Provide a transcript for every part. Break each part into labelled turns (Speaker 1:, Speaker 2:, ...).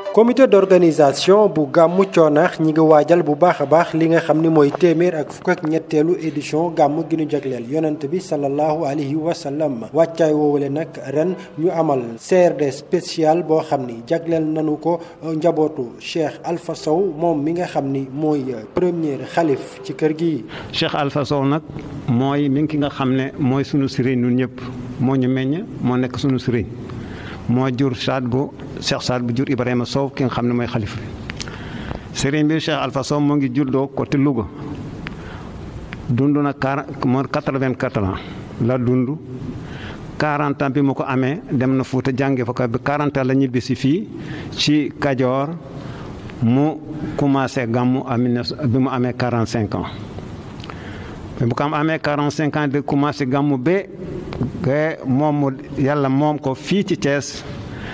Speaker 1: comité d'organisation bu gàmmu Coonaax ñi ngi waajal bu baax a baax li nga xam ni mooy téeméer ak fukk ak ñetteelu édition gàmmu gi ñu jagleel yonent bi sallallahu alayhi wa sallam wàccaay woowule nag ren ñu amal CRD spécial boo xam ni jagleel nañu ko njabootu Cheikh Alpha Sow moom mi nga xam ni mooy premier xalif ci kër gi.
Speaker 2: Cheikh Alpha Sow nag mooy mi ngi ki nga xam ne mooy sunu sëriñ ñun ñëpp moo ñu meññ moo nekk sunu sëriñ. moo jur Cheikh Saad bu jur Ibrahima Sow ki nga xam ne mooy xalifa bi sëriñ bi Cheikh Alpha Sow moo ngi juddoo côté Louga dund na 84 ans la dund 40 ans bi mu ko amee dem na Fuuta jànge fa ko bi 40 ans la ñibbisi fii ci Kajoor mu commencé gàmmu bi mu amee 45 ans bi mu ko amee 45 ans de commencé gàmmu ba moom yàlla moom ko fii ci Thiès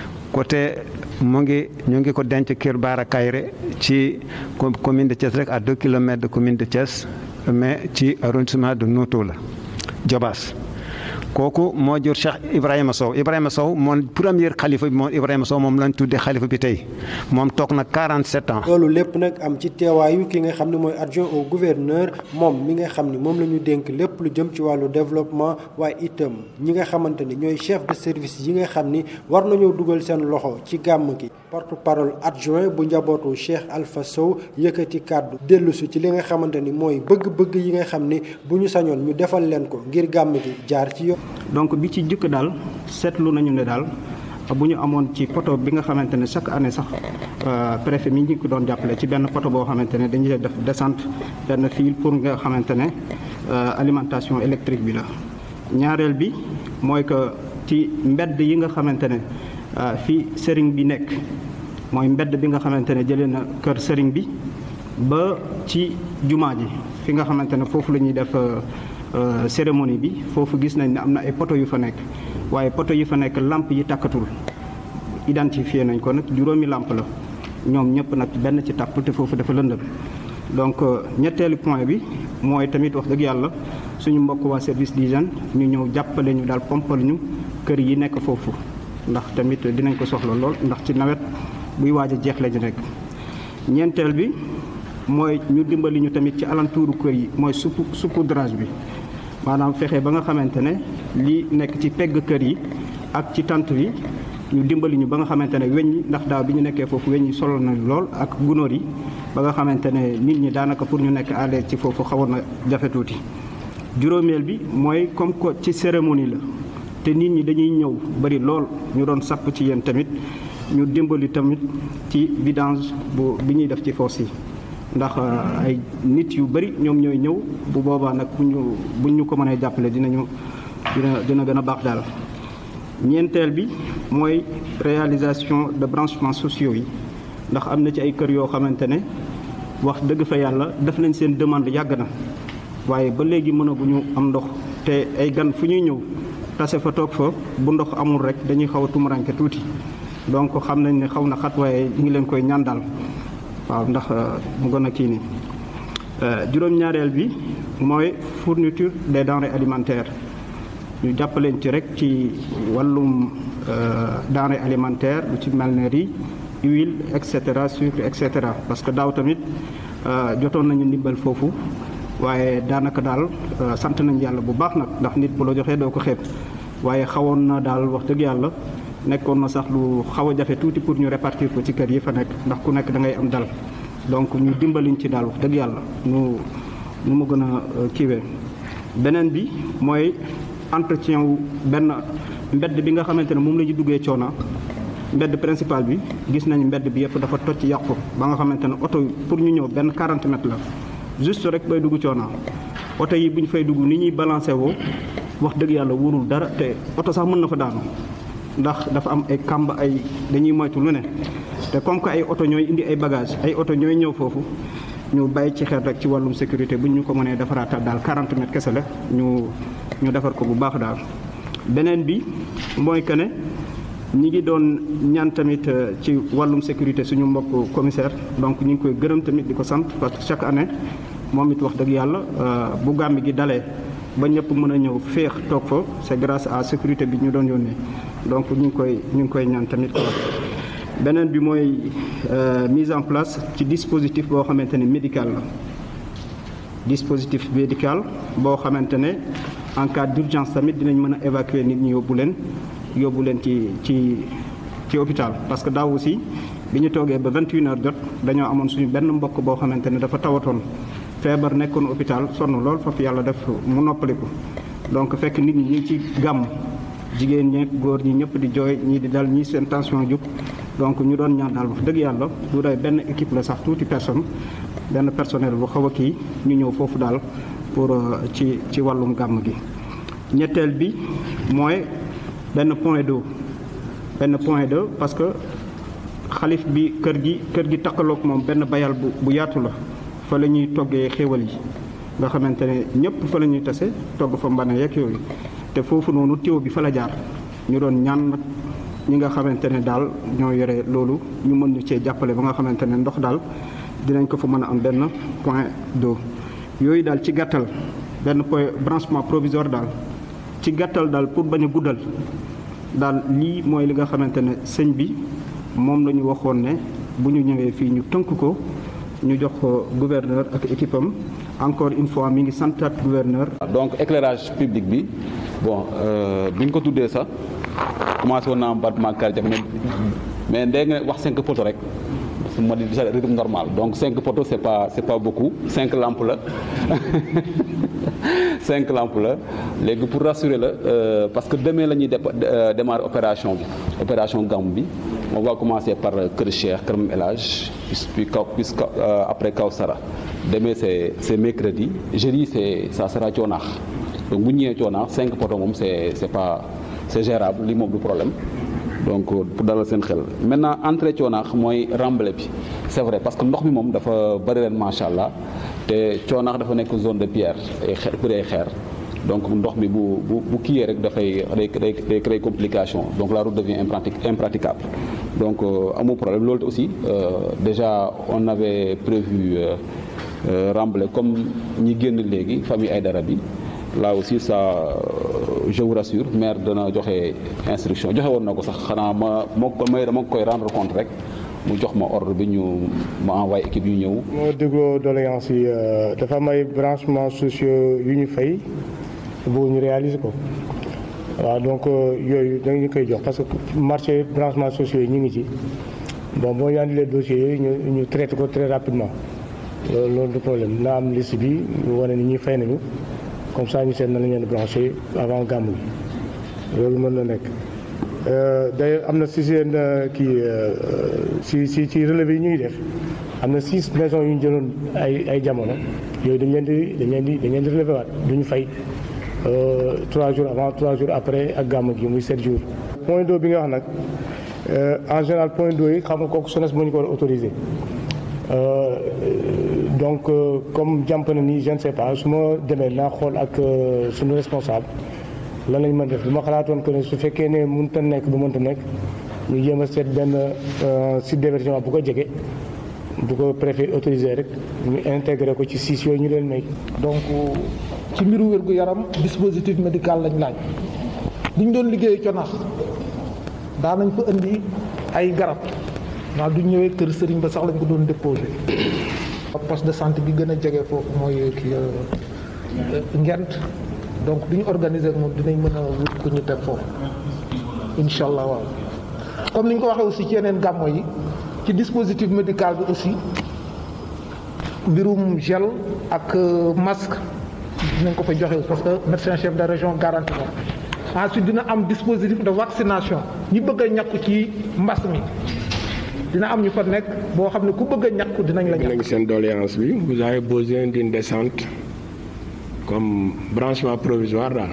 Speaker 2: côté ñu ngi ko denc Kër Baara Kayre ci commune de Thiès rek à 2 kilomètres de commune de Thiès mais ci arrondissement de Noto la Diobass kooku moo jur Cheikh Ibrahima Sow moom premier xalifa bi moom Ibrahima Sow moom lañ tuddee xalifa bi tey moom toog na 47 ans.
Speaker 1: loolu lépp nag am ci teewaayu ki nga xam ne mooy adjoint au gouverneur moom mi nga xam ni moom la ñu dénk lépp lu jëm ci wàllu développement waaye itam ñi nga xamante ni ñooy chef de service yi nga xam ni war nañoo dugal seen loxo ci gàmm gi. porte-parole adjoint bu njabootu Cheikh Alpha Sow yëkkati kàddu dellusi ci li nga xamante ni mooy bëgg-bëgg yi nga xam ni bu ñu sañoon ñu defal leen ko ngir gàmm gi jaar ci yoon.
Speaker 3: donc bi ci jukk daal seetlu nañu ne daal bu ñu amoon ci poto bi nga xamante ne chaque année sax préfet mi ngi ko doon jàppale ci benn poto boo xamante ne dañuy def descente benn fil pour nga xamante ne alimentation électrique bi la. ñaareel bi mooy que ci mbedd yi nga xamante ne fi sëriñ bi nekk mooy mbedd bi nga xamante ne jëlee na kër sëriñ bi ba ci jumaa ji fi nga xamante ne foofu la ñuy def cérémonie bi foofu gis nañ ne am na ay poto yu fa nekk waaye poto yi fa nekk lamp yi tàkkatul identifié nañ ko nag juróomi lamp la ñoom ñëpp nag benn ci tàpp te foofu dafa lëndëm donc ñetteelu point bi mooy tamit wax dëgg yàlla suñu mbokk waa service d'hygiène ñu ñëw jàppale ñu daal pompal ñu kër yi nekk foofu ndax tamit dinañ ko soxla lool ndax ci nawet buy waaj a jeex lañu nekk. ñeenteel bi mooy ñu dimbali ñu tamit ci alentouru kër yi mooy saupoudrage bi maanaam fexe ba nga xamante ne li nekk ci pegg kër yi ak ci tant yi ñu dimbali ñu ba nga xamante ne weñ ñi ndax daaw bi ñu nekkee foofu weñ ñi solo na lool ak gunóor yi ba nga xamante ne nit ñi daanaka pour ñu nekk à l'aise ci foofu xawoon na jafe tuuti. juróomeel bi mooy comme que ci cérémonie la te nit ñi dañuy ñëw bari lool ñu doon sàpp ci yéen tamit ñu dimbali tamit ci vidange bi ñuy def ci fosse yi. ndax ay nit yu bari ñoom ñooy ñëw bu boobaa nag buñ ñu ko mënee jàppale dina gën a baax daal. ñeenteel bi mooy réalisation de branchements sociaux yi ndax am na ci ay kër yoo xamante ne wax dëgg fa yàlla def nañ seen demande yàgg na waaye ba léegi mënaguñu am ndox te ay gan fu ñuy ñëw tase fa toog fa bu ndox amul rek dañuy xaw a tumuranke tuuti donc xam nañ ne xaw na xat waaye ñu ngi leen koy ñaan daal. waaw ndax mu gën a kii nii juróom-ñaareel bi mooy fourniture des denrées alimentaires ñu jàppaleen ci rek ci wàllum denrées alimentaires lu ci mel ne riz huile et cetera sucre et cetera parce que daaw tamit jotoon nañu ndimbal foofu waaye daanaka daal sant nañ yàlla bu baax nag ndax nit bu la joxee doo ko xeeb waaye xawoon na daal wax dëgg yàlla nekkoon na sax lu xaw a jafe tuuti pour ñu répartir ko ci kër yi fa nekk ndax ku nekk da ngay am dal donc ñu dimbaliñ ci daal wax dëgg yàlla nu mu gën a kiiwee. beneen bi mooy entretien wu benn mbedd bi nga xamante ne moom la ñu duggee Coona mbedd principal bi gis nañ mbedd bi yëpp dafa toj yàqu ba nga xamante ne oto pour ñu ñëw benn 40 mètres la juste rek bay dugg Coona oto yi bu ñu fay dugg ni ñuy balancé woo wax dëgg yàlla wóorul dara te oto sax mën na fa daanu. ndax dafa am ay kàmb ay dañuy moytu lu ne te comme que ay oto ñooy indi ay bagages ay oto ñooy ñëw foofu ñu bàyyi ci xel rek ci wàllum sécurité bu ñu ko mënee defaraatal daal 40 mètres kese la ñu defar ko bu baax daal. beneen bi mooy que ne ñi ngi doon ñaan tamit ci wàllum sécurité suñu mbokk commissaire donc ñu ngi koy gërëm tamit di ko sant parce que chaque année moom it wax dëgg yàlla bu gàmmi gi dalee ba ñëpp mën a ñëw féex toog fa c'est grâce à sécurité bi ñu doon yónnee donc ñu ngi koy ñaan tamit ko beneen bi mooy mise en place ci dispositif boo xamante ne médical la dispositif médical boo xamante ne en cas d'urgence tamit dinañ mën a évacuer nit ñi yóbbu leen ci hôpital. parce que daaw aussi bi ñu toogee ba 21h jot dañoo amoon suñu benn mbokk boo xamante ne dafa tawatoon feebar nekkoon hôpital sonn lool foofu yàlla def mu noppaliku donc fekk nit ñi ñu ngi ci gàmm jigéen ñi góor ñi ñëpp di jooy ñii di dal ñii seen tension jug donc ñu doon ñaan daal wax dëgg yàlla du doy benn équipe la sax tuuti personne benn personnel bu xaw a kii ñu ñëw foofu daal pour ci wàllum gàmm gi. ñetteel bi mooy benn point d'eau parce que xalif bi kër gi takkaloog moom benn bayal bu yaatu la fa la ñuy toggee xéwal yi nga xamante ne ñëpp fa la ñuy tase togg fa mbana yeeg yooyu te foofu noonu tiwo bi fa la jaar ñu doon ñaan nag ñi nga xamante ne daal ñoo yore loolu ñu mën ñu cee jàppale ba nga xamante ne ndox daal dinañ ko fa mën a am benn point d'eau yooyu daal ci gàttal benn point branchement provisoire daal ci gàttal daal pour bañ a guddal daal lii mooy li nga xamante ne sëñ bi moom la ñu waxoon ne bu ñu ñëwee fii ñu tënk ko ñu jox ko gouverneur ak équipe am encore une fois mi ngi santaat gouverneur.
Speaker 4: donc éclairage public bi bon bi ñu ko tuddee sax commencé woon naa am battement cardiaque mais ndee nga wax 5 poteaux rek ma di déjà rythme normal donc 5 poteaux c'est pas beaucoup 5 lampes la 5 lampes la léegi pour rassurer la parce que demain la ñuy démarrer opération gàmmu bi on va commencer par Kër Cheikh Kër Mame El Hadj puis après Kawsara demain c'est mercredi jeudi ça sera Coonaax donc bu ñu ñëwee Coonaax 5 poteaux moom c'est gérable li moom du problème donc pour dalal seen xel maintenant entrée Coonaax mooy remblai bi c'est vrai parce que ndox mi moom dafa bëri ren macha allah te Coonaax dafa nekk zone de pierre ay xeer bëri ay xeer donc ndox mi bu kiiyee rek day créer complication donc la route devient impraticable donc amul problème loolu aussi déjà on avait prévu remblai comme ñi génn léegi famille Aïdara bi là aussi ça je vous rassure maire dana joxe instruction joxe woon na ko sax xanaa dama koy rendre compte rek mu jox ma ordre bi ma envoyé équipe yu ñëw.
Speaker 5: moo dégloo doléance yi dafa am ay branchements sociaux yu ñu fay boobu ñu réaliser ko waaw donc yooyu dañu koy jox parce que marché branchements sociaux yi ñu ngi ci bon boo ñu andilee dossiers yooyu ñu traité ko très rapidement loolu du problème na am liste bi wane ni ñuy fay nañu. comme ça ñu seet na la ñu branché avant gàmmu gi loolu mën na nekk d'ailleurs am na si seen ci relevé yi ñuy def am na 6 maisons yu ñu jëloon ay jamono yooyu dañ leen di relevé waat duñu fay 3 jours avant 3 jours après ak gàmmu gi muy 7 jours. point d'eau bi nga wax nag en général point d'eau yi xam nga kooku SONES moo ñu ko war a autorisé. Donc comme jàmp na nii je ne sais pas su ma demee naa xool ak suñu responsable lan lañ mën def bi ma xalaatoon que ne su fekkee ne mënut a nekk ba mënut a nekk ñu jéem a seet benn site d'hébergement bu ko jege bu ko préfet autorisé rek ñu intégré ko ci 6 yooyu ñu leen may.
Speaker 6: donc ci mbiru wér-gu-yaram dispositif médical lañ laaj duñ doon liggéey Coonaax daan nañ fa indi ay garab waaw duñ ñëwee kër sëriñ ba sax lañ ko doon déposé. poste de santé bi gën a jege foofu mooy kii Ngent donc duñu organiser moom dinañ mën a wut ku ñu teg foofu incha allah waaw. comme ni ñu ko waxee aussi ci yeneen gàmmo yi ci dispositif médical bi aussi mbirum gel ak masque dinañ ko fa joxe parce que médecin chef de région garanti na ensuite dina am dispositif de vaccination ñi bëgg a ñàkku ci mbas mi. dina am ñu fa nekk boo xam ne ku bëgg a ñàkku dinañ la ñàkk.
Speaker 5: seen doléance bi vous avez besoin d'une descente comme branchement provisoire daal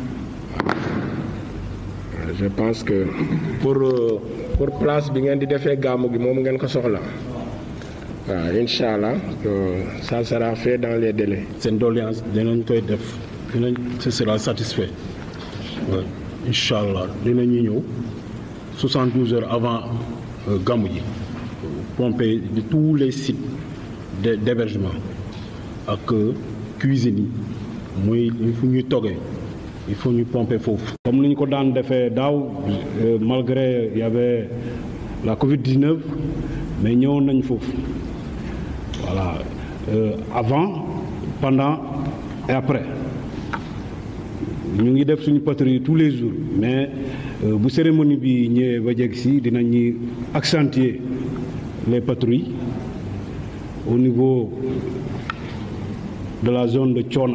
Speaker 5: je pense que pour place bi ngeen di defee gàmmu gi moom ngeen ko soxla waaw incha allah ça sera fait dans les délais.
Speaker 7: seen doléance dinañ koy def dinañ ce sera satisfait waaw incha allah dinañu ñëw 72 heures avant. gàmmu ji pomper de tous les sites d'hébergement ak cuisine yi muy fu ñuy toggee il faut ñu pomper foofu. comme ni ñu ko daan defee daaw malgré y avait la Covid-19 mais ñëwoon nañ foofu voilà avant pendant et après ñu ngi def suñu patrouille tous les jours mais bu cérémonie bi ñëwee ba jeg si dinañu accentuer les patrouilles au niveau de la zone de Thiona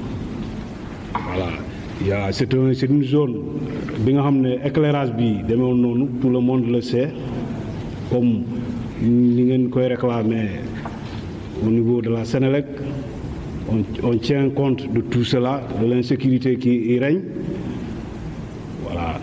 Speaker 7: voilà c'est une zone bi nga xam ne éclairage bi demewoon noonu tout le monde le sait comme ni ngeen koy réclamer au niveau de la Sénélec on tient compte de tout cela de l'insécurité qui y règne voilà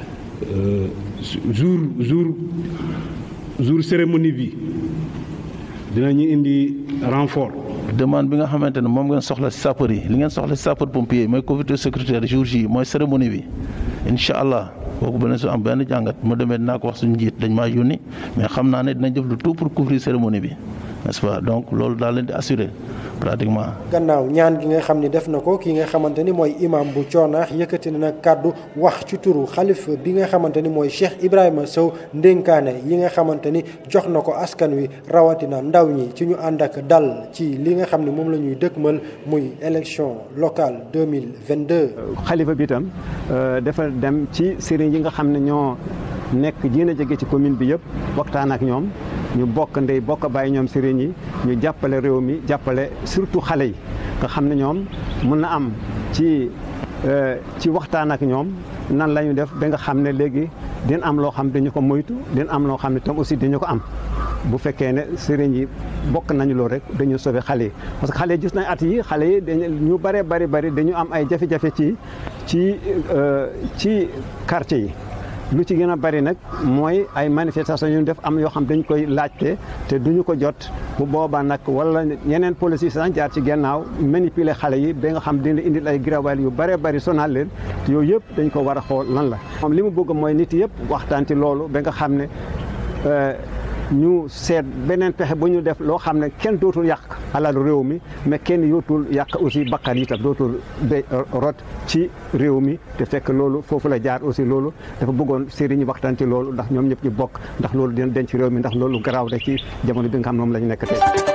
Speaker 7: jour cérémonie bi dinañu indi renfort.
Speaker 8: demande bi nga xamante ne moom ngeen soxla si sapeur yi li ngeen soxla si sapeur pompier mooy comité sécuritaire jour J mooy cérémonie bi incha allah kooku beneen su am benn jàngat mu demee dinaa ko wax suñu njiit dañ maa yónni mais xam naa ne dinañ def le tout pour couvrir cérémonie bi n'est-ce pas donc loolu daal leen di assurer pratiquement.
Speaker 1: gannaaw ñaan gi nga xam ni def na ko ki nga xamante ni mooy imam bu Coonaax yëkkati na nag kàddu wax ci turu xalif bi nga xamante ni mooy Cheikh Ibrahima Sow ndénkaane yi nga xamante ni jox na ko askan wi rawatina ndaw ñi ci ñu ànd ak dal ci li nga xam ne moom la ñuy dëkkmal muy élection locale 2022.
Speaker 2: xalifa bi itam dafa dem ci sëriñ yi nga xam ne ñoo nekk jéem a jege ci commune bi yëpp waxtaan ak ñoom ñu bokk ndey bokk bàyyi ñoom sëriñ yi ñu jàppale réew mi jàppale surtout xale yi nga xam ne ñoom mun na am ci waxtaan ak ñoom nan la ñu def ba nga xam ne léegi dina am loo xam dañu ko moytu dina am loo xam ne tam aussi dañu ko am bu fekkee ne sëriñ yi bokk nañu loolu rek dañu sauver xale yi parce que xale yi gis nañ at yi xale yi ñu bari dañu am ay jafe-jafe ci quartier yi. lu ci gën a bari nag mooy ay manifestation yu ñu def am yoo xam dañ koy laajte te duñu ko jot bu boobaa nag wala yeneen police sax jaar ci gannaaw manipuler xale yi ba nga xam dina indil ay girawaal yu bëree bëri sonal leen te yooyu yëpp dañ ko war a xool lan la. moom li mu bëgg mooy nit yëpp waxtaan ci loolu ba nga xam ne ñu seet beneen pexe bu ñu def loo xam ne kenn dootul yàq alalu réew mi mais kenn yootul yàq aussi bakkan yi tam dootul rot ci réew mi te fekk loolu foofu la jaar aussi loolu dafa bëggoon sëriñ ñi waxtaan ci loolu ndax ñoom ñëpp ñu bokk ndax loolu dina denc réew mi ndax loolu garaaw rek ci jamono bi nga xam ne moom la ñu nekk tey